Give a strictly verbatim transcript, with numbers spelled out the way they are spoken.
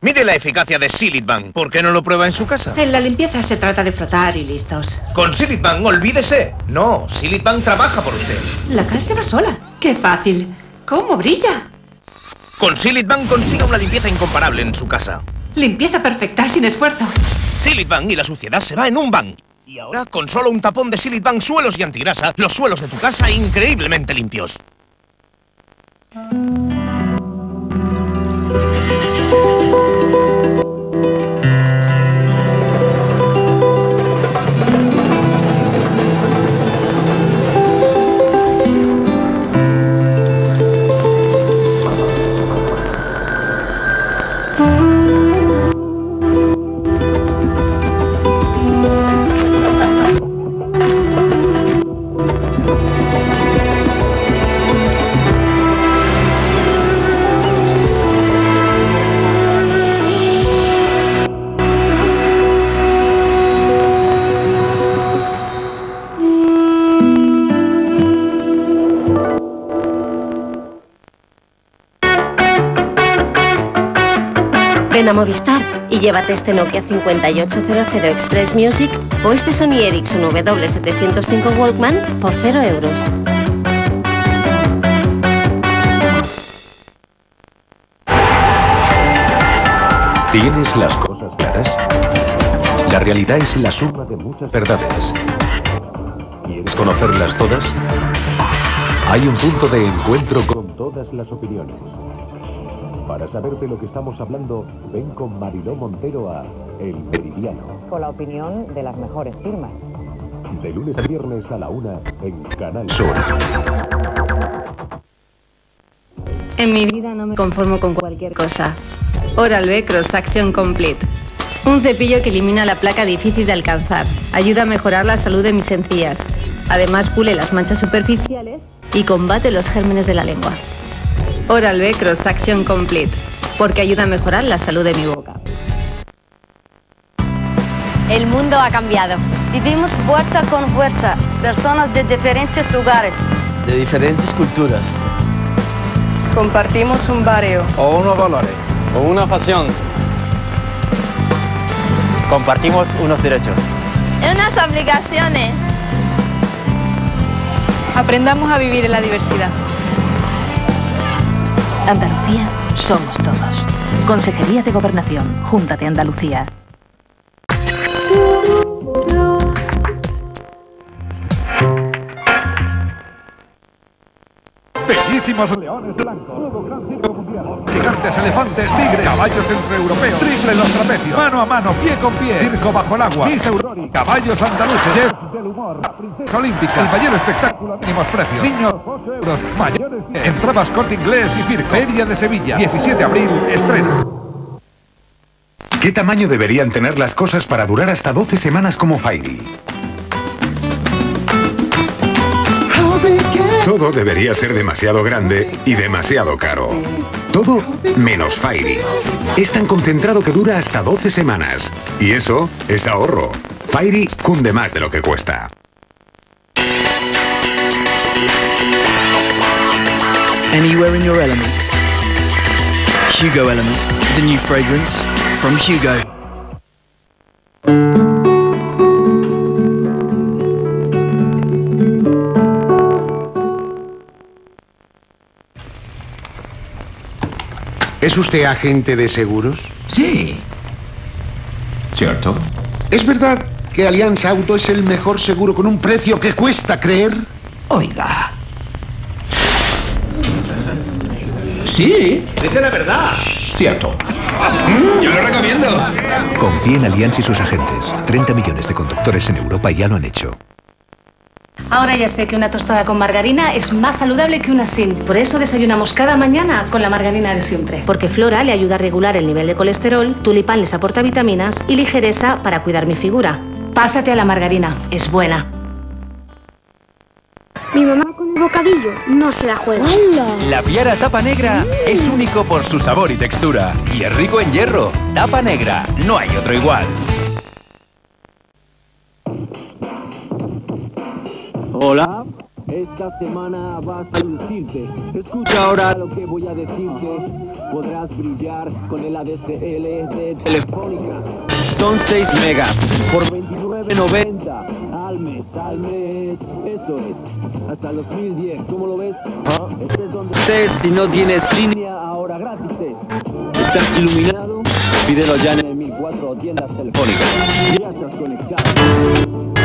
Mire la eficacia de Seal It Bang. ¿Por qué no lo prueba en su casa? En la limpieza se trata de frotar y listos. Con Seal It Bang, olvídese. No, Seal It Bang trabaja por usted. La cal se va sola. ¡Qué fácil! ¿Cómo brilla? Con Seal It Bang consiga una limpieza incomparable en su casa. Limpieza perfecta, sin esfuerzo. Seal It Bang y la suciedad se va en un bang. Y ahora, con solo un tapón de Seal It Bang suelos y antigrasa, los suelos de tu casa increíblemente limpios. Ven a Movistar y llévate este Nokia cincuenta y ocho cero cero Express Music o este Sony Ericsson W setecientos cinco Walkman por cero euros. ¿Tienes las cosas claras? La realidad es la suma de muchas verdades. ¿Quieres conocerlas todas? Hay un punto de encuentro con todas las opiniones. Para saber de lo que estamos hablando, ven con Mariló Montero a El Meridiano. Con la opinión de las mejores firmas. De lunes a viernes a la una en Canal Sur. En mi vida no me conformo con cualquier cosa. Oral-B Cross Action Complete. Un cepillo que elimina la placa difícil de alcanzar. Ayuda a mejorar la salud de mis encías. Además pule las manchas superficiales y combate los gérmenes de la lengua. Oral-B Cross Action Complete, porque ayuda a mejorar la salud de mi boca. El mundo ha cambiado. Vivimos fuerza con fuerza, personas de diferentes lugares. De diferentes culturas. Compartimos un barrio. O unos valores. O una pasión. Compartimos unos derechos. Unas obligaciones. Aprendamos a vivir en la diversidad. Andalucía, somos todos. Consejería de Gobernación, Junta de Andalucía. Bellísimos leones blancos. Nuevo gran circo mundial. Gigantes, elefantes, tigres, caballos centroeuropeos, triple en los trapecios, mano a mano, pie con pie, circo bajo el agua, Miss Aurora, caballos andaluces, chef del humor, la princesa olímpica, el mayor espectáculo, mínimos precios, niños ocho euros, mayores entradas Corte Inglés y Circo, Feria de Sevilla, diecisiete de abril, estreno. ¿Qué tamaño deberían tener las cosas para durar hasta doce semanas como Fairy? Todo debería ser demasiado grande y demasiado caro. Todo menos Fairy. Es tan concentrado que dura hasta doce semanas. Y eso es ahorro. Fairy cunde más de lo que cuesta. Anywhere in your element. Hugo Element, the new fragrance from Hugo. ¿Es usted agente de seguros? Sí. ¿Cierto? ¿Es verdad que Alianza Auto es el mejor seguro con un precio que cuesta creer? Oiga. Sí. Dice la verdad. Cierto. Yo lo recomiendo. Confía en Allianz y sus agentes. treinta millones de conductores en Europa ya lo han hecho. Ahora ya sé que una tostada con margarina es más saludable que una sin. Por eso desayunamos cada mañana con la margarina de siempre. Porque Flora le ayuda a regular el nivel de colesterol, Tulipán les aporta vitaminas y ligereza para cuidar mi figura. Pásate a la margarina, es buena. Mi mamá con el bocadillo no se la juega. La Piara Tapa Negra es único por su sabor y textura. Y es rico en hierro. Tapa Negra, no hay otro igual. Hola, Esta semana vas a lucirte. Escucha ahora lo que voy a decirte. Podrás brillar con el A D S L de Telefónica. Son seis megas por veintinueve noventa al mes, al mes. Eso es. Hasta los dos mil diez. ¿Cómo lo ves? ¿Ah? Este es donde estés. Si no tienes línea, ahora gratis es. ¿Estás iluminado? Pídelo ya en el mil cuatro tiendas telefónicas. Ya estás conectado.